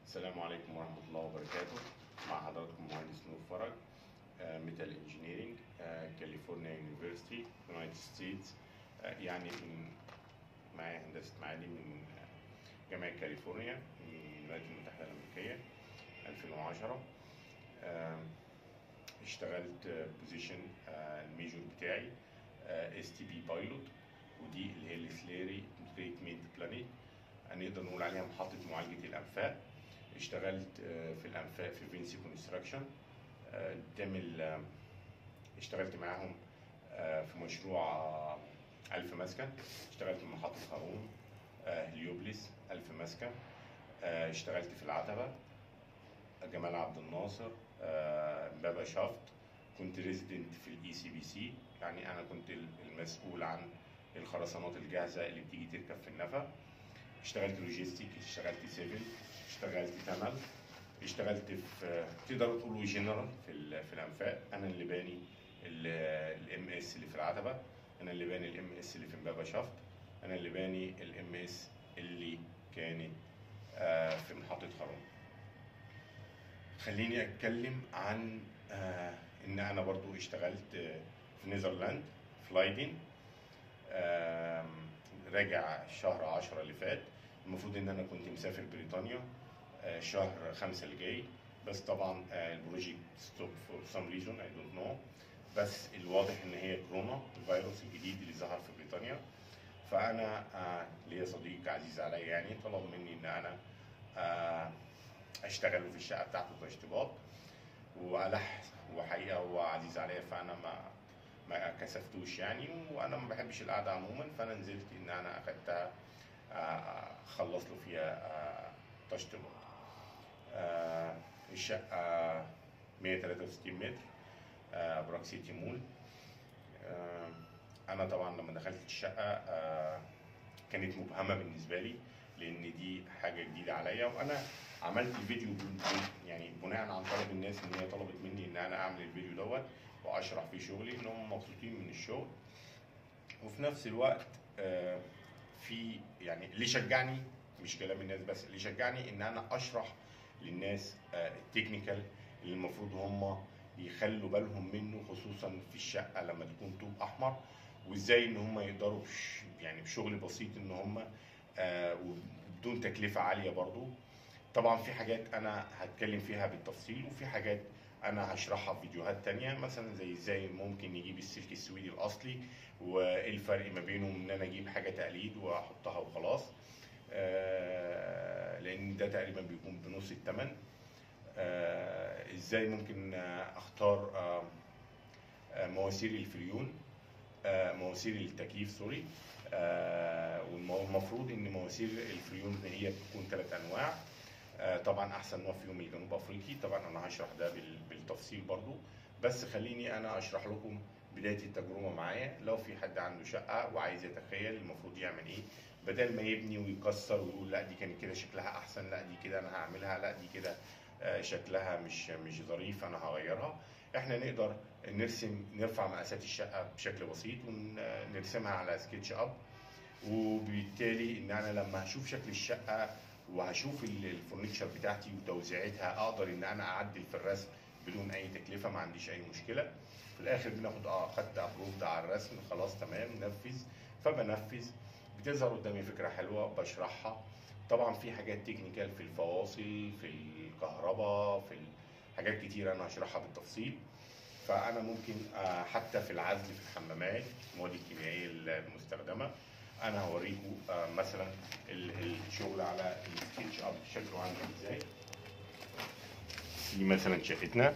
السلام عليكم ورحمة الله وبركاته. مع حضراتكم مهندس نور فرج، ميتال انجينيرينج، كاليفورنيا يونيفرسيتي، يونايتد ستيتس. يعني معايا هندسة معادن من جامعة كاليفورنيا من الولايات المتحدة الأمريكية 2010. اشتغلت بوزيشن الميجور بتاعي اس تي بي بايلوت، ودي اللي هي السليري تريتمنت بلانيت، نقدر نقول عليها محطة معالجة الأنفاق. اشتغلت في الأنفاق في فينسي كونستراكشن، اشتغلت معاهم في مشروع 1000 مسكن. اشتغلت في محطة هارون، هليوبلس 1000 مسكن. اشتغلت في العتبة، جمال عبد الناصر، بابا شافت. كنت ريزيدنت في الاي سي بي سي، يعني انا كنت المسؤول عن الخرسانات الجاهزه اللي بتيجي تركب في النفق. اشتغلت لوجيستيك، اشتغلت سيفل، اشتغلت تمل، اشتغلت في تقدروا تقولوا جنرال في الانفاق. انا اللي باني الام اس اللي في العتبه، انا اللي باني الام اس اللي في بابا شافت، انا اللي باني الام اس اللي كانت في محطه هارون. خليني اتكلم عن ان انا برضو اشتغلت في نيذرلاند في لايدن. راجع شهر 10 اللي فات. المفروض ان انا كنت مسافر بريطانيا شهر 5 الجاي، بس طبعا البروجيكت ستوب فور سام ريزون اي دونت نو. بس الواضح ان هي كورونا الفيروس الجديد اللي ظهر في بريطانيا. فانا ليا صديق عزيز عليا يعني طلب مني ان انا اشتغل في الشقه بتاعته كاشتباط، وحقيقه هو عزيز عليا، فانا ما كسفتوش يعني، وانا ما بحبش القعده عموما. فانا نزلت ان انا اخدتها خلص له فيها تشطيبات. الشقه 163 متر، ابراج سيتي مول. انا طبعا لما دخلت الشقه كانت مبهمه بالنسبه لي، لان دي حاجه جديده عليا. وانا عملت الفيديو يعني بناء عن طلب الناس، ان هي طلبت مني ان انا اعمل الفيديو دوت واشرح فيه شغلي، ان هم مبسوطين من الشغل. وفي نفس الوقت في يعني اللي شجعني، مش كلام الناس بس، اللي شجعني ان انا اشرح للناس التكنيكال اللي المفروض هم يخلوا بالهم منه، خصوصا في الشقه لما تكون طوب احمر، وازاي ان هم يقدروا يعني بشغل بسيط ان هم وبدون تكلفه عاليه برضو. طبعا في حاجات انا هتكلم فيها بالتفصيل، وفي حاجات انا هشرحها في فيديوهات تانية، مثلا ازاي ممكن نجيب السلك السويدي الاصلي، وايه الفرق ما بينه ان انا اجيب حاجه تقليد واحطها وخلاص، لان ده تقريبا بيكون بنص الثمن. ازاي ممكن اختار مواسير الفريون، مواسير التكييف سوري. والمفروض ان مواسير الفريون هي بتكون 3 انواع. طبعا احسن نوع فيهم الجنوب افريقي. طبعا انا هشرح ده بالتفصيل برضو، بس خليني انا اشرح لكم بدايه التجربه معايا. لو في حد عنده شقه وعايز يتخيل المفروض يعمل ايه، بدل ما يبني ويكسر ويقول لا دي كانت كده شكلها احسن، لا دي كده انا هعملها، لا دي كده شكلها مش ظريف انا هغيرها. احنا نقدر نرفع مقاسات الشقه بشكل بسيط ونرسمها على سكتش اب، وبالتالي ان انا لما هشوف شكل الشقه وهشوف الفurniture بتاعتي وتوزيعتها، اقدر ان انا اعدل في الرسم بدون اي تكلفه، ما عنديش اي مشكله. في الاخر بناخد خدت ابروفد على الرسم، خلاص تمام نفذ. فبنفذ، بتظهر قدامي فكره حلوه بشرحها. طبعا في حاجات تكنيكال في الفواصل، في الكهرباء، في حاجات كتير انا هشرحها بالتفصيل. فانا ممكن حتى في العزل في الحمامات، المواد الكيميائيه المستخدمه، انا هوريكم مثلا الشغل على السكتش اب شكله عامل ازاي. دي مثلا شقتنا،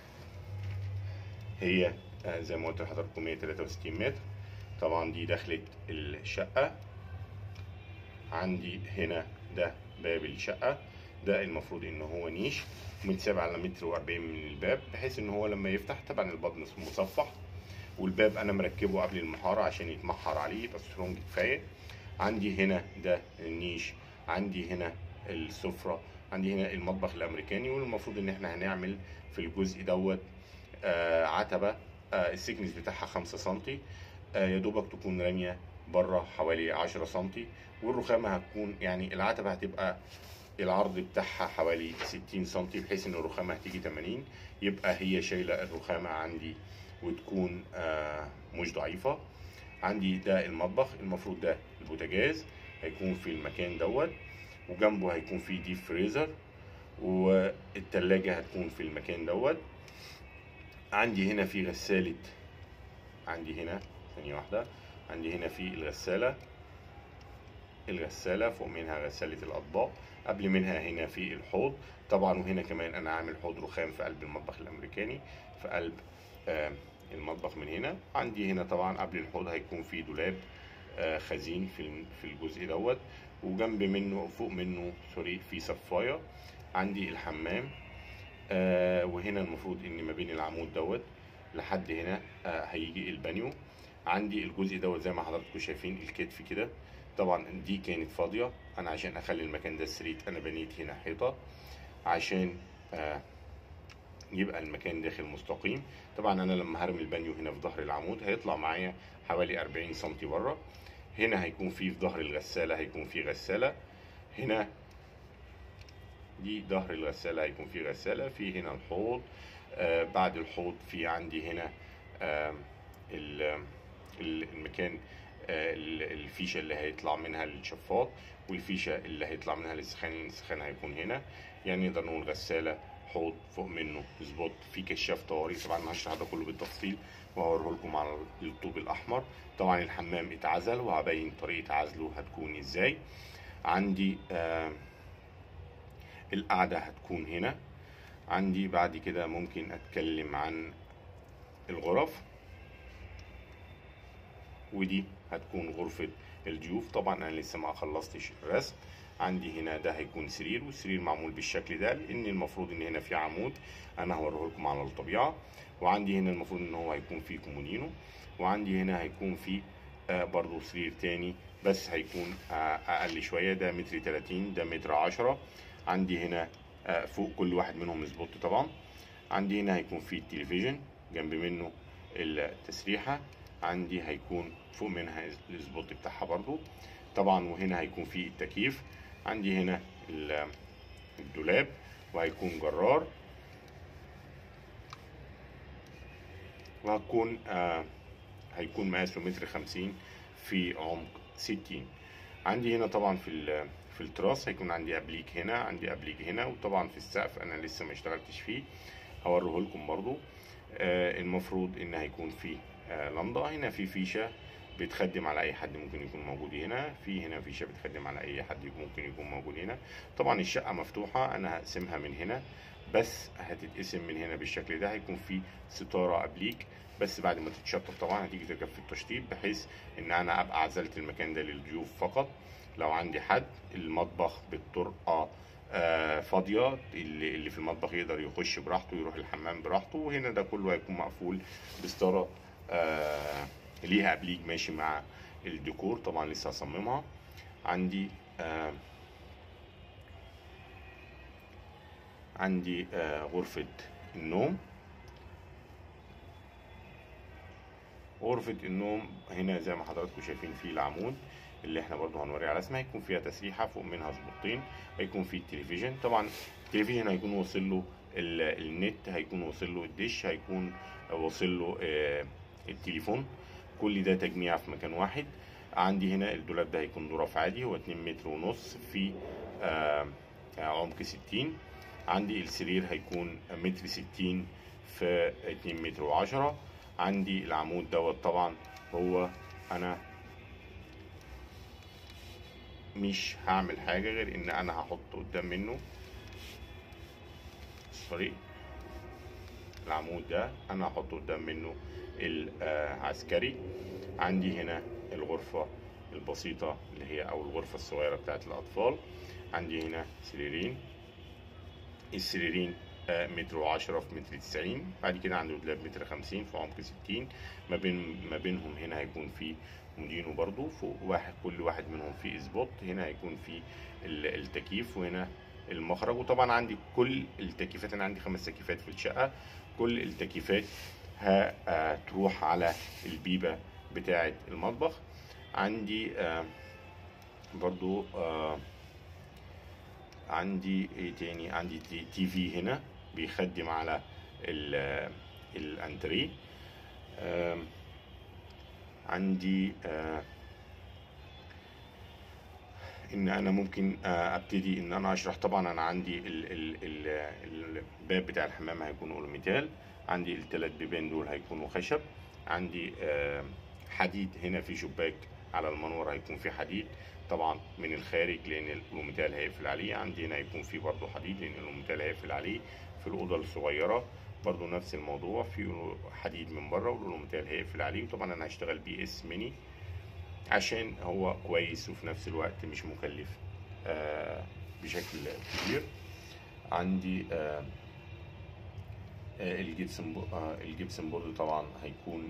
هي زي ما قلت لحضراتكم 163 متر. طبعا دي دخلت الشقه. عندي هنا ده باب الشقه، ده المفروض ان هو نيش متساب على 1.40 متر من الباب، بحيث ان هو لما يفتح طبعا الباب مصفح، والباب انا مركبه قبل المحاره عشان يتمحر عليه يبقى سترونج كفايه. عندي هنا ده النيش، عندي هنا السفره، عندي هنا المطبخ الامريكاني. والمفروض ان احنا هنعمل في الجزء دوت عتبه السكنس بتاعها 5 سم، يا دوبك تكون راميه بره حوالي 10 سم، والرخامه هتكون يعني العتبه هتبقى العرض بتاعها حوالي 60 سنتي، بحيث ان الرخامة هتيجي 80، يبقى هي شايلة الرخامة عندي وتكون مش ضعيفة. عندي ده المطبخ، المفروض ده البوتاجاز هيكون في المكان دوت، وجنبه هيكون في ديب فريزر، والتلاجة هتكون في المكان دوت. عندي هنا في غسالة، عندي هنا ثانية واحدة، عندي هنا في الغسالة فوق منها غسالة الأطباق، قبل منها هنا في الحوض طبعا، وهنا كمان أنا عامل حوض رخام في قلب المطبخ الأمريكاني، في قلب المطبخ من هنا. عندي هنا طبعا قبل الحوض هيكون في دولاب خزين في الجزء دوت، وجنب منه فوق منه سوري في صفاية. عندي الحمام، وهنا المفروض ان ما بين العمود دوت لحد هنا هيجي البانيو. عندي الجزء دوت زي ما حضراتكم شايفين الكتف كده، طبعا دي كانت فاضية، انا عشان اخلي المكان ده ستريت انا بنيت هنا حيطة عشان يبقى المكان داخل مستقيم. طبعا انا لما هرمي البانيو هنا في ظهر العمود هيطلع معايا حوالي 40 سنتي بره. هنا هيكون في ظهر الغسالة هيكون في غسالة، هنا دي ظهر الغسالة هيكون في غسالة، في هنا الحوض. بعد الحوض في عندي هنا المكان، الفيشة اللي هيطلع منها الشفاط، والفيشة اللي هيطلع منها السخان هيكون هنا. يعني نقدر نقول غسالة، حوض، فوق منه سبوت، في كشاف طوارئ. طبعا انا هشرح ده كله بالتفصيل وهوريه لكم على الطوب الاحمر. طبعا الحمام اتعزل وهبين طريقة عزله هتكون ازاي. عندي القعدة هتكون هنا. عندي بعد كده ممكن اتكلم عن الغرف، ودي هتكون غرفة الضيوف. طبعا انا لسه ما خلصتش الرسم. عندي هنا ده هيكون سرير، والسرير معمول بالشكل ده لان المفروض ان هنا في عمود، انا هوريه لكم على الطبيعة. وعندي هنا المفروض ان هو هيكون فيه كومودينو، وعندي هنا هيكون فيه برضو سرير تاني بس هيكون اقل شوية، ده متر 30، ده متر 10. عندي هنا فوق كل واحد منهم سبوت طبعا. عندي هنا هيكون في التلفزيون، جنب منه التسريحة، عندي هيكون فوق منها السبوت بتاعها برضو طبعا. وهنا هيكون في التكييف. عندي هنا الدولاب، وهيكون جرار، وهتكون هيكون مقاسه متر 50 في عمق 60. عندي هنا طبعا في التراس هيكون عندي ابليك هنا، عندي ابليك هنا، وطبعا في السقف انا لسه ما اشتغلتش فيه هوريه لكم برضو. المفروض ان هيكون في لمضة هنا، في فيشة بتخدم على اي حد ممكن يكون موجود هنا، في هنا فيشة بتخدم على اي حد ممكن يكون موجود هنا. طبعا الشقة مفتوحة، انا هقسمها من هنا بس هتتقسم من هنا بالشكل ده. هيكون في ستارة ابليك بس بعد ما تتشطب طبعا هتيجي تركب في التشطيب، بحيث ان انا ابقى عزلت المكان ده للضيوف فقط. لو عندي حد، المطبخ بالطرقة فاضية، اللي في المطبخ يقدر يخش براحته يروح الحمام براحته. وهنا ده كله هيكون مقفول بستارة ليها ابليج ماشي مع الديكور، طبعا لسه هصممها. عندي غرفة النوم. غرفة النوم هنا زي ما حضراتكم شايفين في العمود اللي احنا برضو هنوريه على رسمه، هيكون فيها تسريحة فوق منها سبوتين، هيكون في التلفزيون. طبعا التلفزيون هيكون واصل له النت، هيكون واصل له الدش، هيكون واصل له التليفون، كل ده تجميع في مكان واحد. عندي هنا الدولاب ده هيكون ظرف عادي، هو 2 متر ونص في عمق 60. عندي السرير هيكون متر 60 في 2 متر و10. عندي العمود دوت طبعا هو انا مش هعمل حاجة غير ان انا هحط قدام منه العمود ده انا هحط قدام منه العسكري. عندي هنا الغرفة البسيطة اللي هي او الغرفة الصغيرة بتاعت الاطفال. عندي هنا سريرين، السريرين متر و10 في متر 90. بعد كده عندي دولاب متر 50 في عمق 60. ما بينهم هنا هيكون في مودينو برضو فوق كل واحد منهم في سبوت. هنا هيكون في التكييف، وهنا المخرج. وطبعا عندي كل التكييفات، انا عندي 5 تكييفات في الشقة، كل التكييفات هتروح على البيبة بتاعة المطبخ. عندي برضو عندي ايه تاني؟ عندي تي في هنا بيخدم على الانتريه. عندي ان انا ممكن ابتدي ان انا اشرح. طبعا انا عندي الباب بتاع الحمام هيكون اولوميتال، عندي الثلاث بيبان دول هيكونوا خشب، عندي حديد هنا في شباك على المنور هيكون في حديد طبعا من الخارج لان الاولوميتال هيقفل عليه، عندي هنا هيكون في برضو حديد لان الاولوميتال هيقفل عليه. في الاوضه الصغيره برضو نفس الموضوع، في حديد من بره والاولوميتال هيقفل عليه. وطبعا انا هشتغل بي اس ميني عشان هو كويس وفي نفس الوقت مش مكلف بشكل كبير. عندي الجبسن بورد طبعا هيكون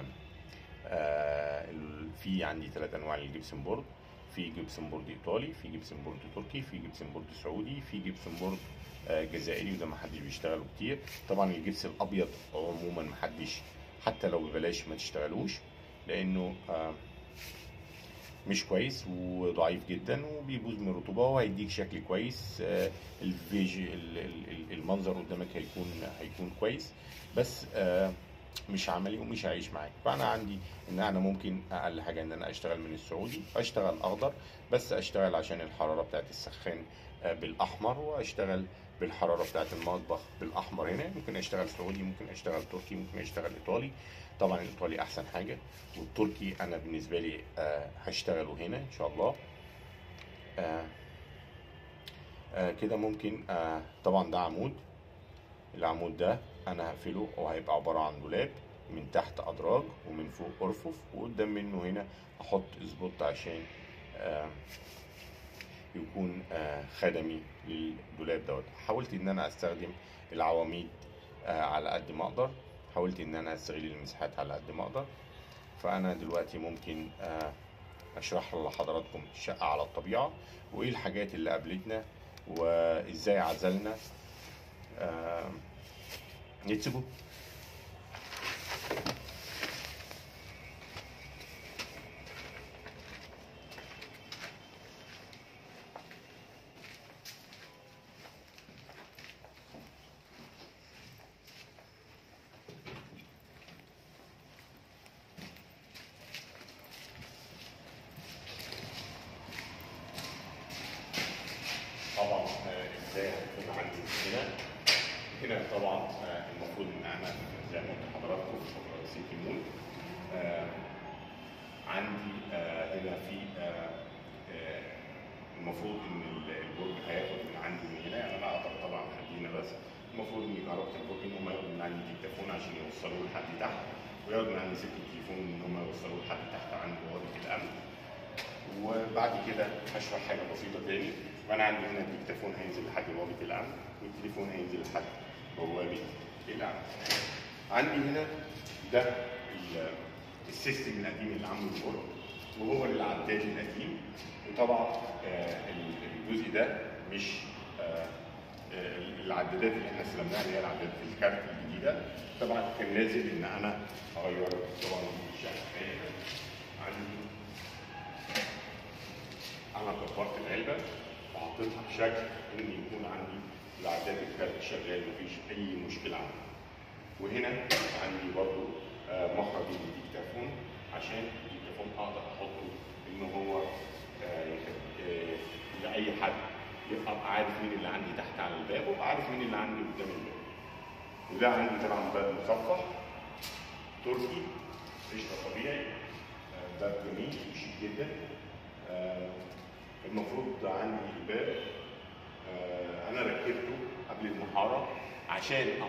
في عندي 3 انواع للجبسن بورد، في جبسن بورد ايطالي، في جبسن بورد تركي، في جبسن بورد سعودي، في جبسن بورد جزائري وده محدش بيشتغله كتير. طبعا الجبس الابيض عموما محدش حتى لو ببلاش ما تشتغلوش لانه مش كويس وضعيف جدا وبيبوظ من الرطوبه وهيديك شكل كويس. المنظر قدامك هيكون كويس بس مش عملي ومش هيعيش معاك. فانا عندي ان انا ممكن اقل حاجه ان انا اشتغل من السعودي، اشتغل اخضر بس اشتغل عشان الحراره بتاعت السخان بالاحمر، واشتغل بالحراره بتاعت المطبخ بالاحمر. هنا ممكن اشتغل سعودي، ممكن اشتغل تركي، ممكن اشتغل ايطالي. طبعا الايطالي احسن حاجه، والتركي انا بالنسبه لي هشتغله هنا ان شاء الله. كده ممكن طبعا ده عمود، العمود ده انا هقفله وهيبقى عباره عن دولاب، من تحت ادراج ومن فوق ارفف، وقدام منه هنا احط سبوت عشان يكون خدمي للدولاب دوت. حاولت ان انا استخدم العواميد على قد ما اقدر، حاولت ان انا استغل المساحات على قد ما اقدر. فانا دلوقتي ممكن اشرح لحضراتكم الشقه على الطبيعه وايه الحاجات اللي قابلتنا وازاي عزلنا. نتسجو طبعا ازاي هتكون عندي هنا طبعا المفروض ان انا زي ما قلت لحضراتكم في سيتي مول عندي هنا في المفروض ان البرج هياخد من عندي من هنا، يعني انا اقدر طبعا خلينا بس المفروض ان كهرباء البرج ان هم ياخدوا من عندي التليفون عشان يوصلوه لحد تحت، وياخدوا من عندي سلك التليفون ان هم يوصلوه لحد تحت عند بوابه الامن. وبعد كده هشرح حاجه بسيطه تاني. وانا عندي هنا التليفون هينزل لحد بوابه الامن، والتليفون هينزل لحد بوابه الامن. عندي هنا ده السيستم القديم اللي عامله البرج، وهو العداد القديم. وطبعا الجزء ده مش العدادات اللي احنا استلمناها اللي هي العدادات الكارت الجديده. طبعا كان لازم ان انا اغير طبعا الشكل. عندي انا كبرت العلبه وحطيتها بشكل ان يكون عندي العداد الكارت شغال مفيش اي مشكله عندي. وهنا عندي برضو مخرج للديكتافون عشان الديكتافون اقدر احطه ان هو لاي حد يبقى عارف مين اللي عندي تحت على الباب وابقى عارف مين اللي عندي قدام الباب. وده عندي طبعا باب مصفح تركي قشطه طبيعي، باب جميل وشيك جدا. المفروض عندي الباب انا ركبته قبل المحاره عشان